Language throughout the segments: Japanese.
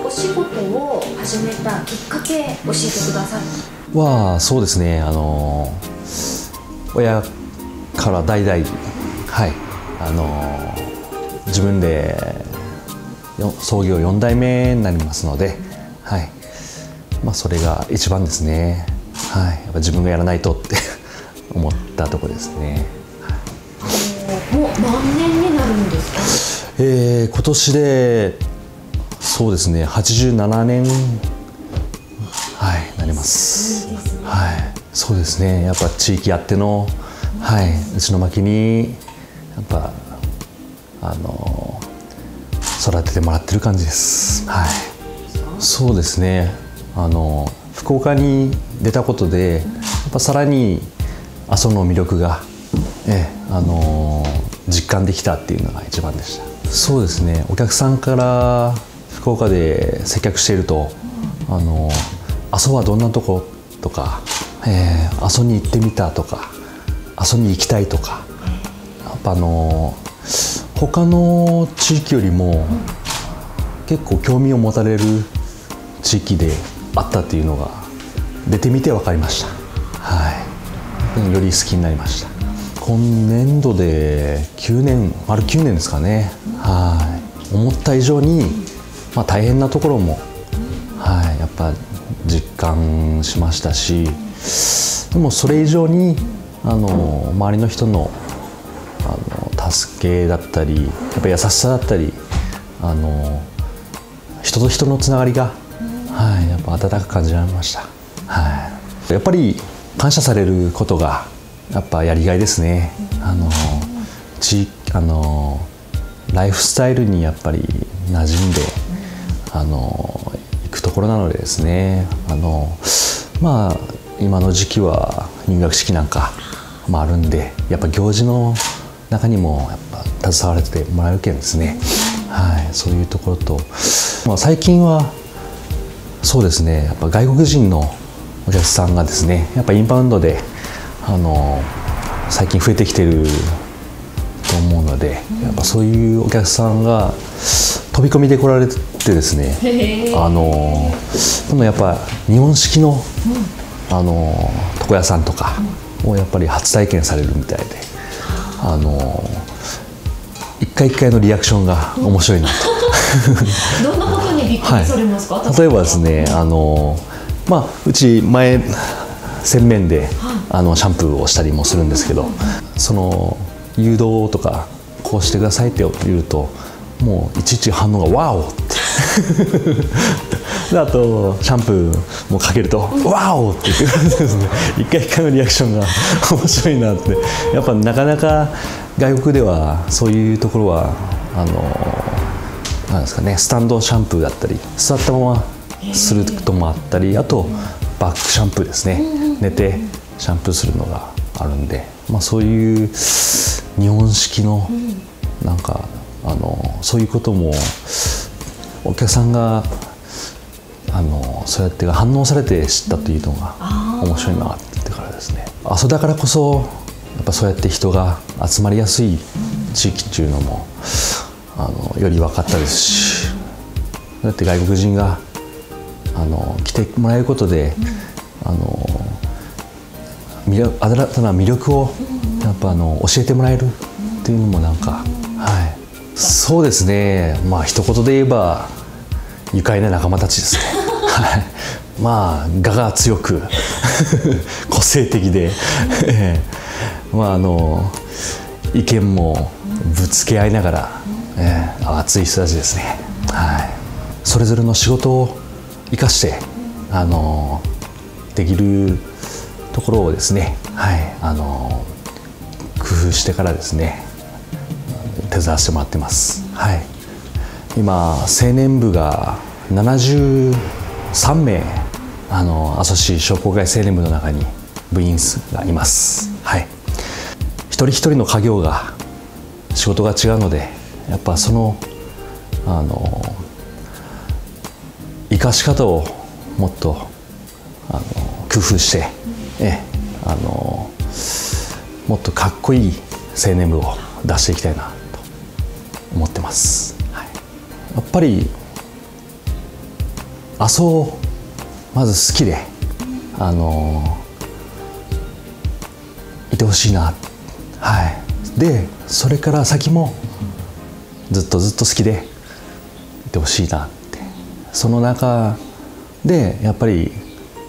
お仕事を始めたきっかけ教えてください。 そうですね、親から代々、はい、自分で創業4代目になりますので、はい、それが一番ですね。はい、やっぱ自分がやらないとって思ったところですね。 もう何年になるんですか？ 今年でそうですね、87年、はい、なります。はい、そうですね。やっぱ地域あっての、はい、内巻にやっぱ育ててもらってる感じです。はい、そうですね。福岡に出たことで、やっぱさらに阿蘇の魅力が、実感できたっていうのが一番でした。そうですね。お客さんから福岡で接客していると、阿蘇はどんなとことか、阿蘇に行ってみたとか、阿蘇に行きたいとか、やっぱ他の地域よりも結構興味を持たれる地域であったっていうのが出てみて分かりました。はい、より好きになりました。今年度で丸9年ですかね。はい、思った以上に、大変なところも、はい、やっぱ実感しましたし、でもそれ以上に周りの人の助けだったり、やっぱ優しさだったり、人と人のつながりが、はい、やっぱ温かく感じられました。はい、やっぱり感謝されることがやっぱやりがいですね。ライフスタイルにやっぱり馴染んで行くところなのでですね、今の時期は入学式なんかもあるんで、やっぱ行事の中にもやっぱ携われてもらえるけんですね。はい、そういうところと、最近はそうですね、やっぱ外国人のお客さんがですね、やっぱインバウンドで最近増えてきてると思うので、やっぱそういうお客さんが飛び込みで来られてですね、今度やっぱ日本式の床屋さんとかをやっぱり初体験されるみたいで、一回一回のリアクションが面白いなと。 どんなことにびっくりされますか？ はい、例えばですね、うち前洗面でシャンプーをしたりもするんですけど、その誘導とかこうしてくださいって言うと、もういちいち反応がワオってで、あとシャンプーもかけるとワオって言ってですね、一回一回のリアクションが面白いなって。やっぱなかなか外国ではそういうところはなんですかね、スタンドシャンプーだったり座ったまますることもあったり、あとバックシャンプーですね、寝てシャンプーするのがあるんで、そういう日本式のなんかそういうこともお客さんがそうやって反応されて知ったというのが面白いなってからですね。阿蘇だからこそやっぱそうやって人が集まりやすい地域っていうのもより分かったですし、だって外国人が来てもらえることで新たな魅力をやっぱ教えてもらえるっていうのもなんか、はい、そうですね、一言で言えば愉快な仲間たちですね。はい、我が強く個性的で意見もぶつけ合いながら、熱い人たちですね。はい、それぞれの仕事を生かしてできるところをですね、はい、工夫してからですね手伝わせてもらってます。はい、今青年部が73名阿蘇市商工会青年部の中に部員がいます。はい、一人一人の家業が仕事が違うので、やっぱその生かし方をもっと工夫して、もっとかっこいい青年部を出していきたいなと思ってます。はい、やっぱり阿蘇をまず好きでいてほしいな、はい、でそれから先もずっと好きでいてほしいなって、その中でやっぱり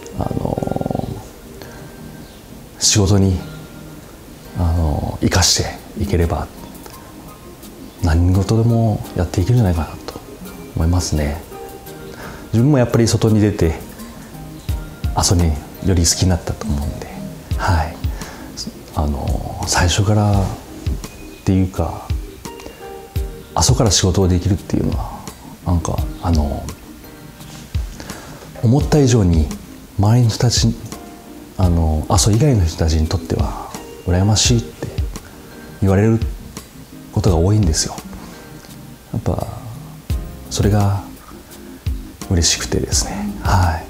仕事に生かしていければ何事でもやっていけるんじゃないかなと思いますね。自分もやっぱり外に出て阿蘇により好きになったと思うんで、はい、最初からっていうか阿蘇から仕事ができるっていうのはなんか思った以上に周りの人たち阿蘇以外の人たちにとっては羨ましいって言われることが多いんですよ。やっぱそれが嬉しくてですね、はい、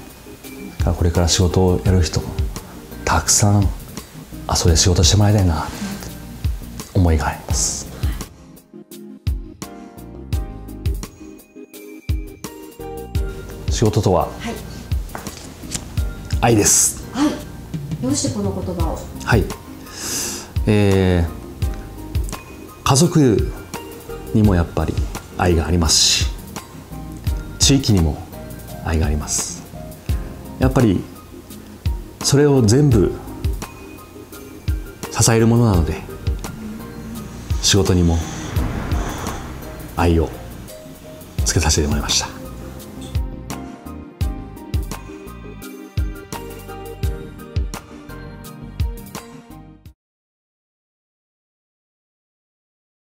これから仕事をやる人もたくさん阿蘇で仕事してもらいたいなって思いがあります。仕事とは、はい、愛です。 はい。どうしてこの言葉を？ はい。家族にもやっぱり愛がありますし、地域にも愛があります。やっぱりそれを全部支えるものなので、仕事にも愛をつけさせてもらいました。